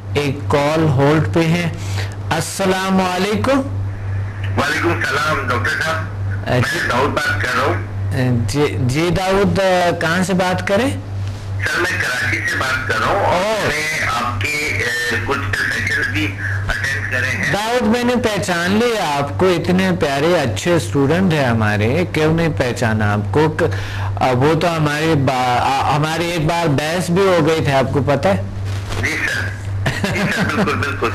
ایک کال ہولڈ پہ ہے. السلام علیکم. وعلیکم السلام ڈاکٹر صاحب، میں داؤد بات کر رہا ہوں. جی داؤد، کہاں سے بات کریں؟ سر میں کراچی سے بات کر رہا ہوں اور میں آپ کے کچھ سیشنز بھی اٹینڈ کرے ہیں. داؤد میں نے پہچان لیا آپ کو، اتنے پیارے اچھے اسٹوڈنٹ ہیں ہمارے، کیوں نہیں پہچانا آپ کو؟ وہ تو ہماری ایک بار بحث بھی ہو گئی تھی، آپ کو پتہ ہے؟ جی سر، جی سر، بالکل بالکل.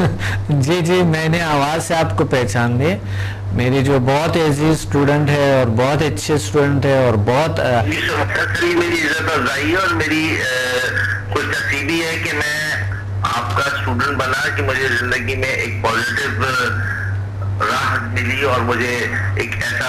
جی میں نے آواز سے آپ کو پہچان لیا. میری جو بہت عزیز اسٹوڈنٹ ہے اور بہت اچھے اسٹوڈنٹ ہے اور بہت سر میری عزت افزائی ہے اور میری خوش نصیبی ہے کہ میں آپ کا اسٹوڈنٹ بنا، کہ مجھے زندگی میں ایک پازیٹیو راہ ملی اور مجھے ایک ایسا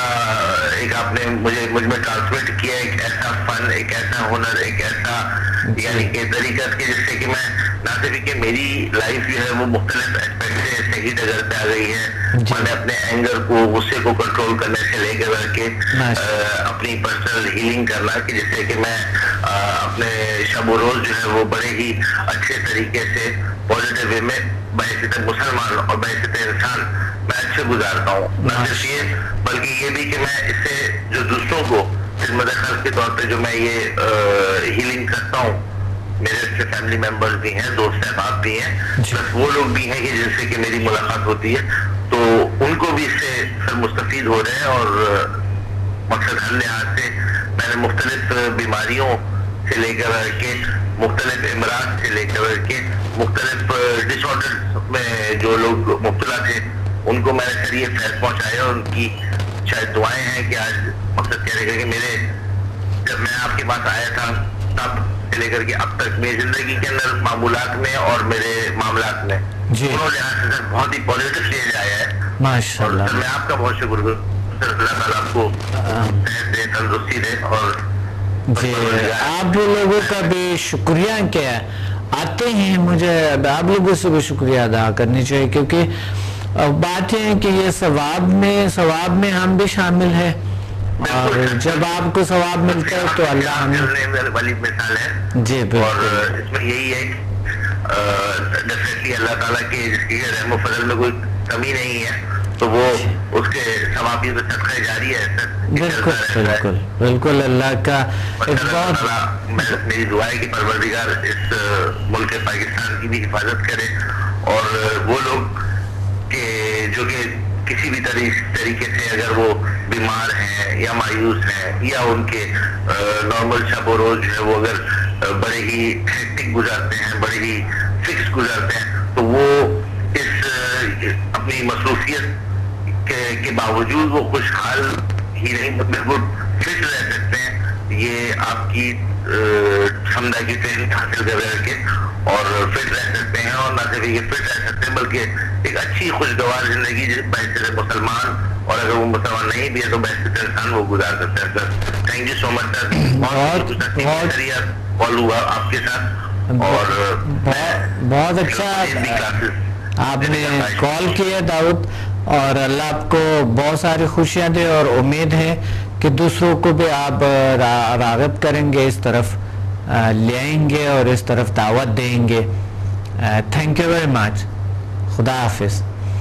آپ نے مجھ میں ٹرانسمٹ کیا ایک ایسا فن، ایک ایسا ہنر، ایک ایسا یعنی کہ طریقہ کہ جس سے کہ میں نہ صرف کہ میری لائف جو ہے وہ مختلف اسپیکٹ سے صحیح ڈگر پہ آ گئی ہے. میں نے اپنے اینگر کو، غصے کو کنٹرول کرنے سے لے کر کے اپنی پرسنل ہیلنگ کرنا، کہ جس سے کہ میں اپنے شب و روز جو ہے وہ بڑے ہی اچھے طریقے سے پازیٹیو وے میں بحیثیت مسلمان اور بحیثیت انسان میں اچھے گزارتا ہوں. نہ صرف یہ بلکہ یہ بھی کہ میں اس سے جو دوسروں کو خدمت خلق کے طور پہ جو میں یہ ہیلنگ کرتا ہوں، میرے اچھے فیملی ممبرز بھی ہیں، دوست احباب بھی ہیں، بس وہ لوگ بھی ہیں کہ جن سے کہ میری ملاقات ہوتی ہے تو ان کو بھی اس سے سر مستفید ہو رہے ہیں. اور مقصد ہر لحاظ سے میں نے مختلف بیماریوں سے لے کر کے، مختلف امراض سے لے کر کے، مختلف ڈس آرڈر میں جو لوگ مبتلا تھے ان کو میں نے سر یہ فیض پہنچایا. اور ان کی شاید دعائیں ہیں کہ آج مقصد کیا رہے گا کہ میرے جب میں آپ کے پاس آیا تھا تب سے لے کر کے اب تک میری زندگی کے اندر معمولات میں اور میرے معاملات میں دونوں لحاظ سے سر بہت ہی پازیٹیو چینج آیا ہے. ماشاء اللہ. اور میں آپ کا بہت شکر گزار، اللہ تعالیٰ آپ کو صحت دے، تندرستی دے. اور جی آپ لوگوں کا بھی شکریہ کیا آتے ہیں، مجھے آپ لوگوں سے بھی شکریہ ادا کرنی چاہیے، کیونکہ بات یہ ہے کہ یہ ثواب میں ہم بھی شامل ہیں، اور جب آپ کو ثواب ملتا ہے تو اللہ ہمیں والی مثال ہے. جی اور اس میں یہی ہے ڈیفینیٹلی اللہ تعالیٰ کے جس کی رحم و فضل میں کوئی کمی نہیں ہے تو وہ اس کے ثوابی تو صدقہ جاری ہے. بالکل بالکل. اللہ کا ایک بہت میری دعا ہے کہ پروردگار اس ملک پاکستان کی بھی حفاظت کرے، اور وہ لوگ کہ جو کہ کسی بھی طریقے سے اگر وہ بیمار ہیں یا مایوس ہیں یا ان کے نارمل شب و روز جو ہے وہ اگر بڑے ہی ہیکٹک گزارتے ہیں، بڑے ہی فکس گزارتے ہیں، تو وہ اس اپنی مصروفیت کے باوجود وہ خوشحال ہی نہیں بالکل فٹ رہ سکتے ہیں. یہ آپ کی سمدہ کی ٹریننگ حاصل کر کے اور فٹ رہ سکتے ہیں، اور نہ صرف یہ فٹ رہ سکتے ہیں بلکہ ایک اچھی خوشگوار زندگی بحیثیت مسلمان، اور اگر وہ مسلمان نہیں بھی ہے تو بحیثیت انسان وہ گزار سکتے ہیں. سر تھینک یو سو مچ سر، بہت کال ہوا آپ کے ساتھ، اور بہت اچھا آپ نے کال کیا داؤد، اور اللہ آپ کو بہت ساری خوشیاں دے، اور امید ہے کہ دوسروں کو بھی آپ راغب کریں گے، اس طرف لے آئیں گے اور اس طرف دعوت دیں گے. Thank you very much. خدا حافظ.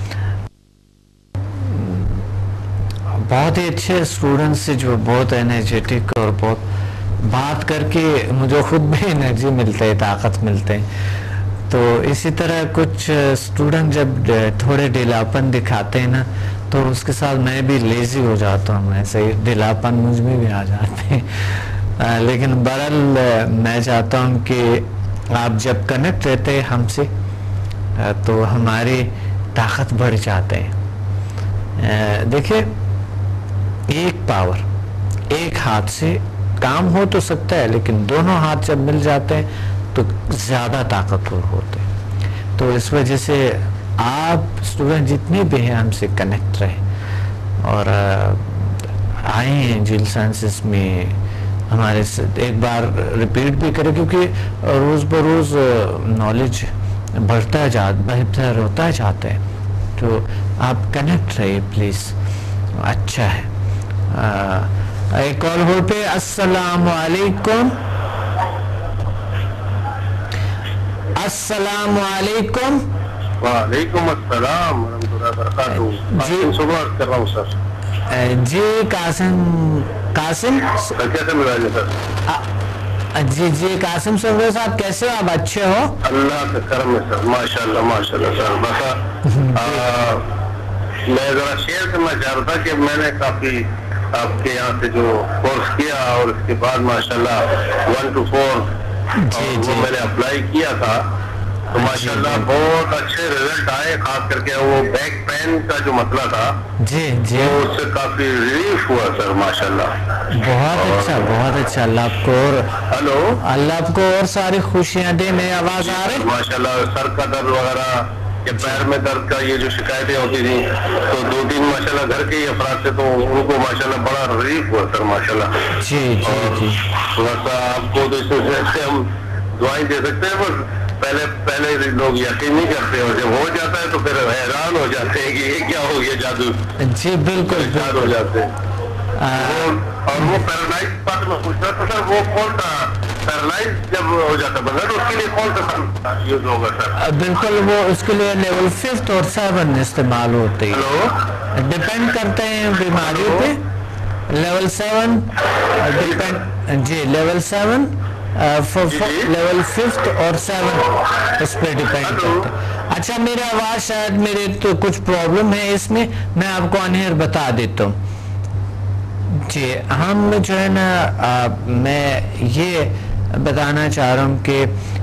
بہت ہی اچھے اسٹوڈنٹس سے جو بہت انرجیٹک، اور بہت بات کر کے مجھے خود بھی انرجی ملتے ہے، طاقت ملتے ہیں. تو اسی طرح کچھ اسٹوڈنٹ جب تھوڑے ڈھیلاپن دکھاتے ہیں نا تو اس کے ساتھ میں بھی لیزی ہو جاتا ہوں، ایسے ہی ڈھیلاپن مجھ میں بھی آ جاتے ہیں. لیکن بہرحال میں چاہتا ہوں کہ آپ جب کنیکٹ رہتے ہیں ہم سے تو ہماری طاقت بڑھ جاتے ہیں. دیکھیں، ایک پاور ایک ہاتھ سے کام ہو تو سکتا ہے، لیکن دونوں ہاتھ جب مل جاتے ہیں تو زیادہ طاقتور ہوتے ہیں. تو اس وجہ سے آپ اسٹوڈنٹ جتنے بھی ہیں ہم سے کنیکٹ رہے، اور آئے ہیں جیل سائنسز میں ہمارے ایک بار ریپیٹ بھی کریں، کیونکہ روز بروز نالج بہتر ہوتا جاتا ہے. تو آپ کنیکٹ رہیے پلیز، اچھا ہے. ایک کال ہو پہ. السلام علیکم. अस्सलाम वालेकुम। वालेकुम अस्सलाम वरहमतुल्लाहि वबरकातुहू। जी। सुबह कर रहा हूँ सर। जी कासिम सर कैसे मिला सर? जी कासिम सर साहब, कैसे हो आप? अच्छे हो? अल्लाह का करम है सर, माशाल्लाह माशाल्लाह सर। बस मैं जरा शेयर करना चाह रहा था कि मैंने काफी आपके यहाँ से जो कोर्स किया और उसके बाद माशाल्लाह 1 to 4 वो मैंने अप्लाई किया था, तो माशाल्लाह बहुत अच्छे रिजल्ट आए। खास करके वो बैक पेन का जो मसला था जी वो उससे काफी रिलीफ हुआ सर माशाल्लाह। बहुत अच्छा। अल्लाह आपको और अल्लाह आपको और सारी खुशियां दे। मेरी आवाज आ रही? माशाल्लाह सर का दर्द वगैरह या पैर में दर्द का ये जो शिकायतें होती थी, तो 2-3 माशाल्लाह घर के ही अफराद से तो उनको माशाल्लाह बड़ा रिलीफ हुआ सर माशाल्लाह। जी थोड़ा सा आपको तो इससे हम दुआएं दे सकते हैं, बस पहले लोग यकीन नहीं करते और जब हो जाता है तो फिर हैरान हो जाते हैं कि ये क्या हो गया जादू। जी बिल्कुल हो जाते हैं। और वो पैरालाइज बात में पूछ रहा था सर, वो कौन सा पैरालाइज जब हो जाता बंदा तो उसके लिए कौन सा यूज होगा सर? बिल्कुल, वो उसके लिए लेवल 5 और 7 इस्तेमाल होते हैं। डिपेंड करते हैं बीमारियों पे। लेवल 7 डिपेंड जी, लेवल 7 लेवल 5 और 7 इस पे डिपेंड करते हैं। अच्छा, मेरी आवाज शायद मेरे तो कुछ प्रॉब्लम है इसमें, मैं आपको अनहेर बता देता हूँ जी। हम जो है ना मैं ये बताना चाह रहा हूँ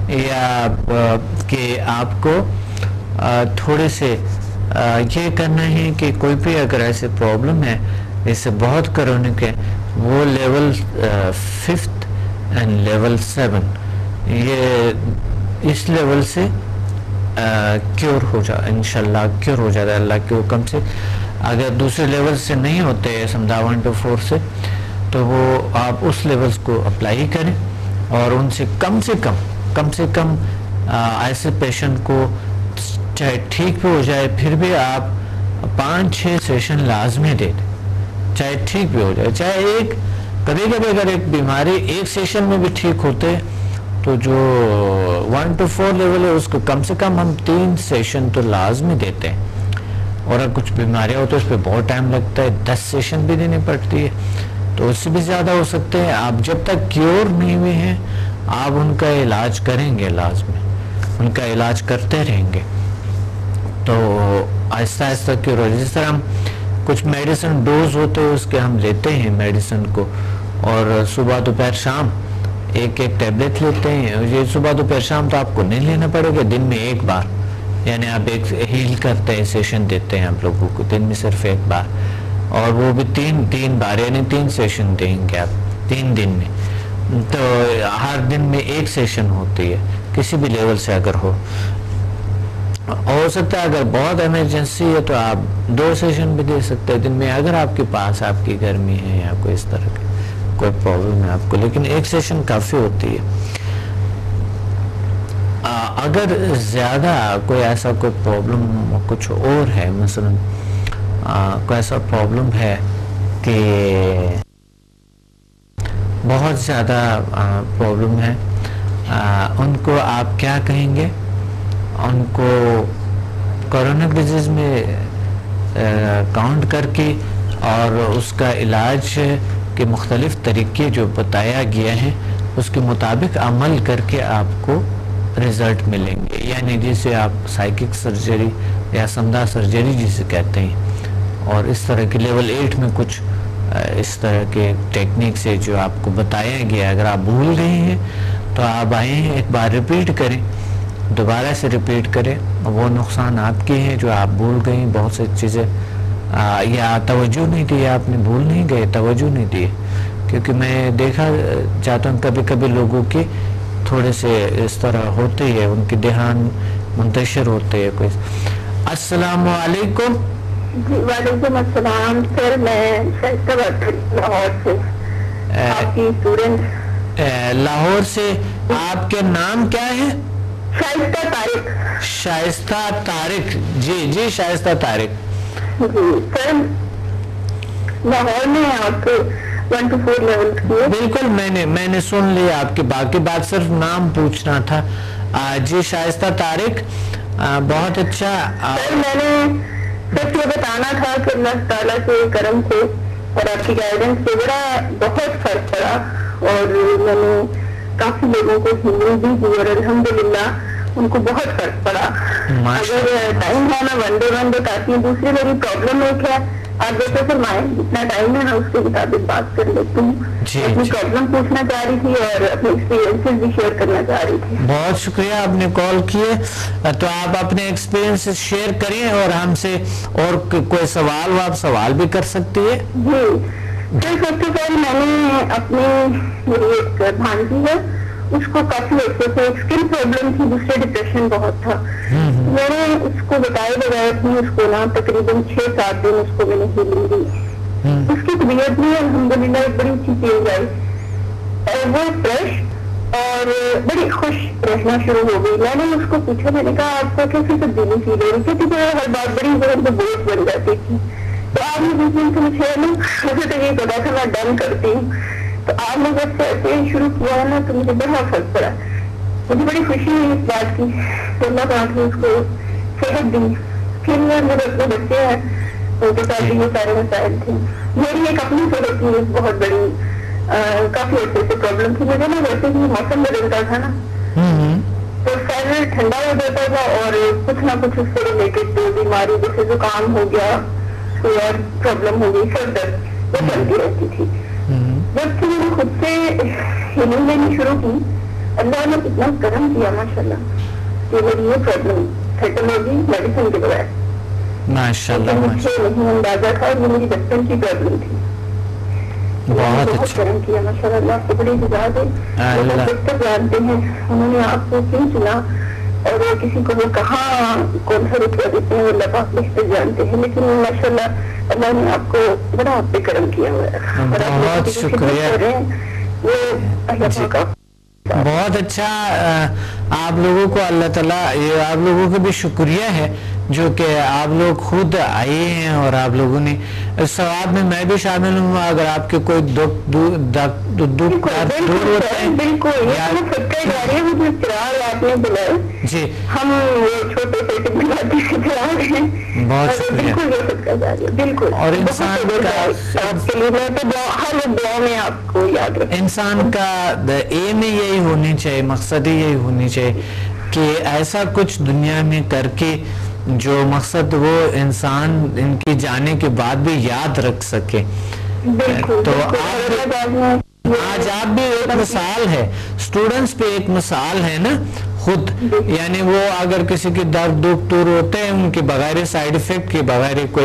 कि आपको थोड़े से ये करना है कि कोई भी अगर ऐसे प्रॉब्लम है, इससे बहुत क्रोनिक है, वो लेवल 5 एंड लेवल 7 ये इस लेवल से क्योर हो जा, इंशाल्लाह क्योर हो जाता है अल्लाह के हुक्म से। अगर दूसरे लेवल से नहीं होते समझा 1 to 4 से, तो वो आप उस लेवल्स को अप्लाई करें और उनसे कम से कम ऐसे पेशेंट को चाहे ठीक भी हो जाए फिर भी आप 5-6 सेशन लाजमी दे दें, चाहे ठीक भी हो जाए। चाहे एक कभी अगर एक बीमारी एक सेशन में भी ठीक होते तो जो 1 to 4 लेवल है उसको कम से कम हम 3 सेशन तो लाजमी देते हैं। और अगर कुछ बीमारियां हो तो उस पर बहुत टाइम लगता है, 10 सेशन भी देनी पड़ती है, तो उससे भी ज़्यादा हो सकते हैं। आप जब तक क्योर नहीं हुए हैं आप उनका इलाज करेंगे, लाजमी उनका इलाज करते रहेंगे, तो आहिस्ता आहिस्ता क्योर हो। जिस तरह हम कुछ मेडिसिन डोज होते हैं उसके हम लेते हैं मेडिसिन को, और सुबह दोपहर शाम एक टैबलेट लेते हैं। ये सुबह दोपहर शाम तो आपको नहीं लेना पड़ेगा, दिन में एक बार, यानी आप एक हील करते हैं सेशन देते हैं आप लोगों को दिन में सिर्फ एक बार, और वो भी तीन बार, यानी 3 सेशन देंगे आप 3 दिन में। तो हर दिन में एक सेशन होती है, किसी भी लेवल से अगर हो सकता है। अगर बहुत इमरजेंसी है तो आप 2 सेशन भी दे सकते हैं दिन में, अगर आपके पास आपकी गर्मी है या कोई इस तरह की कोई प्रॉब्लम है आपको, लेकिन एक सेशन काफ़ी होती है। अगर ज़्यादा कोई ऐसा कोई प्रॉब्लम कुछ और है, मसलन कोई ऐसा प्रॉब्लम है कि बहुत ज़्यादा प्रॉब्लम है, उनको आप क्या कहेंगे, उनको कोरोना डिजीज़ में काउंट करके और उसका इलाज के मुख्तलिफ तरीके जो बताया गया है उसके मुताबिक अमल करके आपको रिज़ल्ट मिलेंगे। यानी जिसे आप साइकिक सर्जरी या समदा सर्जरी जिसे कहते हैं, और इस तरह के लेवल 8 में कुछ इस तरह के टेक्निक्स है जो आपको बताया गया। अगर आप भूल गए हैं तो आप आए हैं एक बार रिपीट करें, दोबारा से रिपीट करें। वो नुकसान आपके हैं जो आप भूल गए, बहुत सी चीज़ें या तवज्जो नहीं दी, आपने भूल नहीं गए, तवज्जो नहीं दी। क्योंकि मैं देखा जाता हूँ कभी कभी लोगों के थोड़े से इस तरह होते हैं, उनके ध्यान मुंतशिर होते हैं। कोई अस्सलाम वालेकुम। वालेकुम अस्सलाम सर, मैं शाइस्ता बात कर रही हूँ लाहौर से, आपकी स्टूडेंट। लाहौर से। आपके नाम क्या है? शाइस्ता तारिक। शाइस्ता तारिक, जी शाइस्ता तारिक जी सर, लाहौर में आपको 1 to 4 लेवल की। बिल्कुल, मैंने सुन लिया आपकी बात सिर्फ नाम पूछना था। جی شائستہ طارق، بہت اچھا. سر میں نے صرف یہ بتانا تھا کہ اللہ تعالیٰ کے کرم سے اور آپ کی گائیڈنس سے بہت فرق پڑا، اور میں نے کافی لوگوں کو ہیلنگ بھی دی اور الحمدللہ ان کو بہت فرق پڑا. اگر ٹائم ہے میں ون ڈے بتاتی ہوں. دوسری میری پرابلم ایک ہے، آپ جیسے فرمائیں جتنا ٹائم ہے میں اس کے مطابق بات کر لیتی ہوں. اپنی پرابلم پوچھنا چاہ رہی تھی اور اپنے ایکسپیرینسز بھی شیئر کرنا چاہ رہی تھی. بہت شکریہ آپ نے کال کیے، تو آپ اپنے ایکسپیرینس شیئر کریں اور ہم سے اور کوئی سوال ہو آپ سوال بھی کر سکتی ہے. جی سر، سب سے پہلے میں نے اپنی میری ایک بھانجی ہے، اس کو کافی عرصے سے اسکن پرابلم تھی، دوسرے ڈپریشن بہت تھا. میں نے اس کو بتائے بغیر تھی، اس کو نا تقریباً 6-7 دن اس کو میں نے ہیلنگ دی. اس کی طبیعت میں الحمدللہ ایک بڑی اچھی چینج آئی، وہ فریش اور بڑی خوش رہنا شروع ہو گئی. میں نے اس کو پوچھا، میں نے کہا آپ کو کیسی تبدیلی فیل ہو رہی تھی؟ کیونکہ ہر بات بڑی ذہن پہ بوجھ بن جاتی تھی. تو آپ نے جس دن سے مجھے نا مجھے تو یہ پتا تھا میں ڈن کرتی ہوں، تو آپ نے جب سے ایسے شروع کیا ہے نا تو مجھے بڑا فرق پڑا. مجھے بڑی خوشی ہوئی اس بات کی. تو اللہ پاک نے اس کو صحت دی. پھر میرے اپنے بچے ہیں، ان کے ساتھ بھی یہ سارے مسائل تھے. میری ایک اپنی صحت کی بہت بڑی کافی عرصے سے پرابلم تھی. مجھے نا ویسے ہی موسم بدلتا تھا نا تو سر ٹھنڈا ہو جاتا تھا اور کچھ نہ کچھ اس سے ریلیٹڈ بیماری جیسے زکام ہو گیا، کوئی اور پرابلم ہو گئی، سر درد وہ چلتی رہتی تھی. جب سے میں نے خود سے ہیلنگ لینی شروع کی، اللہ نے اتنا کرم کیا ماشاءاللہ کہ میری یہ پرابلم ختم ہو گئی میڈیسن کے بغیر. ماشاءاللہ مجھے نہیں اندازہ تھا، یہ میری بچپن کی پرابلم تھی. بہت اچھا کرم کیا ماشاءاللہ. اللہ آپ کو بڑی جزاد ہے. اللہ بہتر جانتے ہیں انہوں نے آپ کو کیوں چنا اور کسی کو وہ کہاں کون سا روپیہ دیتے ہیں اللہ پاک بہتر جانتے ہیں. لیکن ماشاءاللہ اللہ نے آپ کو بڑا آپ پہ کرم کیا ہوا ہے. بہت شکریہ. وہ اللہ پاک بہت اچھا. آپ لوگوں کو اللہ تعالیٰ، یہ آپ لوگوں کو بھی شکریہ ہے جو کہ آپ لوگ خود آئے ہیں اور آپ لوگوں نے اس ثواب میں میں بھی شامل ہوں. اگر آپ کے کوئی دکھ دور ہوتے ہیں جی ہم چھوٹے سے بناتے سے چلا رہے ہیں. بہت شکریہ. بالکل. اور انسان کا آپ کو یاد رکھیں، انسان کا ایم یہی ہونی چاہیے، مقصد ہی یہی ہونی چاہیے کہ ایسا کچھ دنیا میں کر کے جو مقصد وہ انسان ان کی جانے کے بعد بھی یاد رکھ سکے. تو آج آپ بھی ایک مثال ہے، سٹوڈنٹس پہ ایک مثال ہے نا خود. یعنی وہ اگر کسی کے درد دکھ دور ہوتے ہیں ان کے بغیر سائیڈ افیکٹ کے بغیر کوئی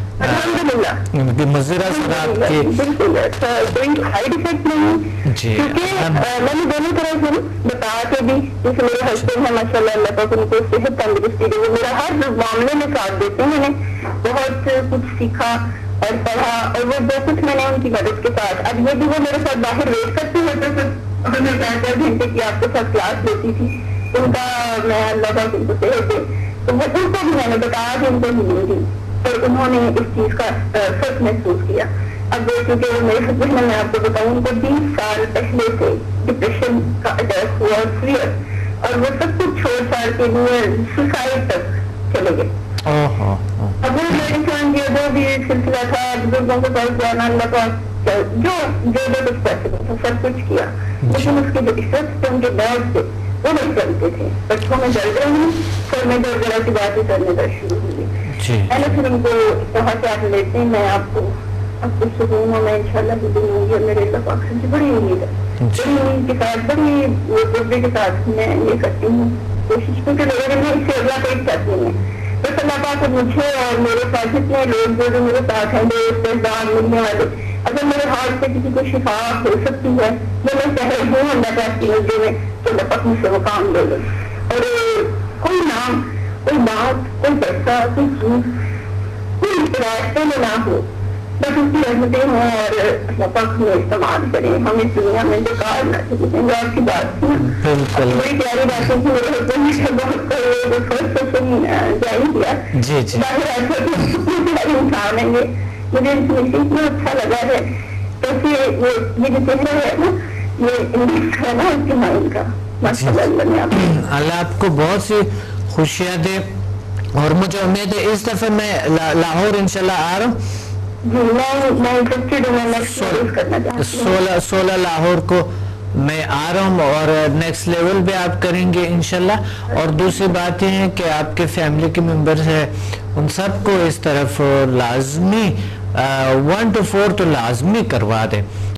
مزرہ سرات کے کوئی سائیڈ افیکٹ نہیں. جی میں نے دونوں طرح سے بتا کے بھی، جیسے میرے ہسبینڈ ہیں ماشاءاللہ اللہ پاک ان کو صحت تندرستی دے، وہ میرا ہر معاملے میں ساتھ دیتے ہیں. میں نے بہت کچھ سیکھا اور پڑھا اور وہ جو کچھ میں نے ان کی مدد کے ساتھ. اب یہ بھی وہ میرے ساتھ باہر ویٹ کرتے ہوتے تھے، میں 4 گھنٹے کی آپ کے ساتھ کلاس لیتی تھی. ان کا میں اللہ پاک ان کو صحت دے، تو وہ ان کو بھی میں نے بتایا کہ ان کو ہیلنگ دی اور انہوں نے اس چیز کا فرق محسوس کیا. اب کیونکہ میرے ہسبینڈ میں آپ کو بتاؤں ان کو 20 سال پہلے سے ڈپریشن کا اٹیک ہوا اور فیئر، اور وہ سب کچھ چھوڑ چھاڑ کے لیے سوسائڈ تک چلے گئے. اب وہ میڈیسن جو بھی سلسلہ تھا بزرگوں کے پاس جانا، اللہ کا جو کچھ پیسے تھا سب کچھ کیا، لیکن اس کے جو افیکٹس تھے ان کے درد سے وہ نہیں چلتے تھے. بچوں میں جل رہے ہیں، سر میں درد ذرا سی باتیں کرنے کا شروع ہوئی. میں نے پھر ان کو کہا کہ آپ لیتے ہیں، میں آپ کو سکون ہوں، میں انشاءاللہ بھی دوں گی. اور میرے اللہ پاک سے بڑی امید ہے، بڑی امید کے ساتھ بڑی جذبے کے ساتھ میں یہ کرتی ہوں کوشش، کیونکہ میرے میں اس سے اگلا کوئی چاہتی ہوں. بس اللہ پاک مجھے اور میرے ساتھ جتنے لوگ جو میرے ساتھ ہیں دوست رشتےدار ملنے والے، اگر میرے ہاتھ سے کسی کو شفا ہو سکتی ہے جو میں کہہ رہی ہوں اللہ پاک کی نظر میں، تو اللہ پاک مجھ سے وہ کام لے لے. اور کوئی نام، کوئی بات، کوئی پیسہ، کوئی چیز، کوئی راستے میں نہ ہو، بس اس کی رحمتیں ہوں اور اللہ پاک ہمیں استعمال کریں. ہم اس دنیا میں بیکار نہ چلیں. آپ کی بات تھی بڑی پیاری باتیں تھی. میرے ہسبینڈ نے بہت فرسٹ سیشن جاری کیا. باہر ایسا پیارے انسان ہیں یہ، مجھے ان سے اتنا اچھا لگا ہے. تو پھر یہ جو چہرہ ہے نا، یہ انڈکس ہے نا اس کے مائنڈ کا، اللہ آپ کو بہت سی خوشیاں دے، اور مجھے امید ہے اس دفعہ میں لاہور انشاءاللہ آ رہا ہوں، 16 لاہور کو میں آ رہا ہوں، اور نیکسٹ لیول بھی آپ کریں گے انشاءاللہ. اور دوسری بات یہ ہے کہ آپ کے فیملی کے ممبرز ہیں ان سب کو اس طرف لازمی 1 to 4 تو لازمی کروا دیں.